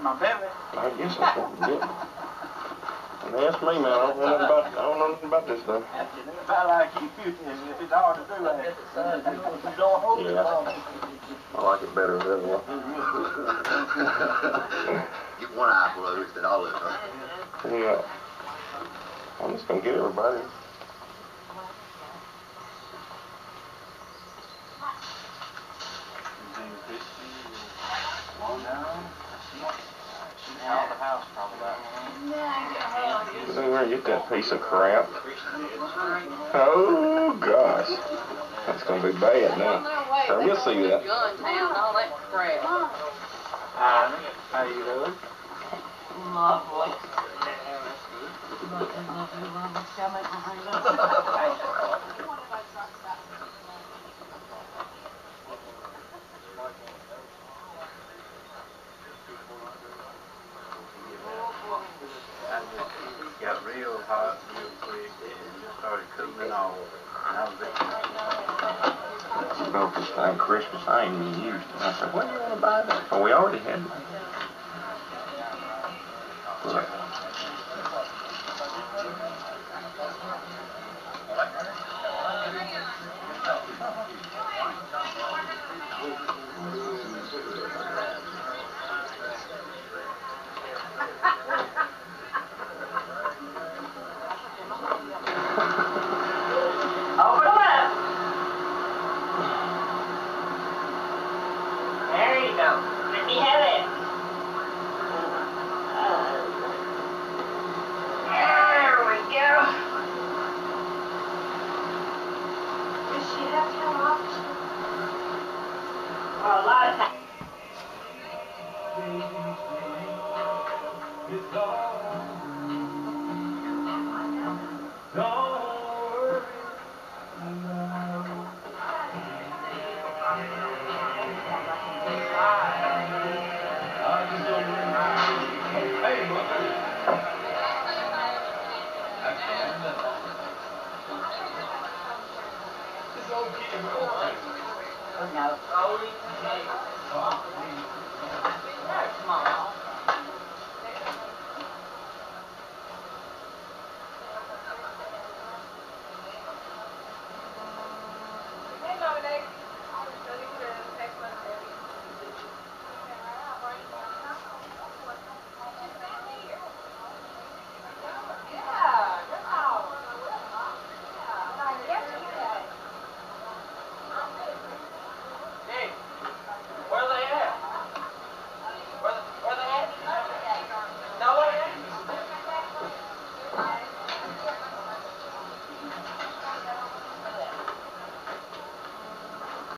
my belly. I guess that's what we get. And that's me, man. I don't know nothing about this stuff. About like you, it's hard to do that. You don't hold it long. I like it better the other way. Get one eye full instead of all of it, huh? Yeah. I'm just gonna get everybody. Out of the house, probably. Where you get that piece of crap? Oh gosh, that's gonna be bad now. We'll see that. Hi, how you doing? Lovely. It got real hot real quick and just started cooling off. And I was About this thing Christmas, I ain't even used it. I said, what do you want to buy that for? We already had it. Look. Open them up. There you go. Let me have it. There we go. Does she have to come off? Well, a lot of times.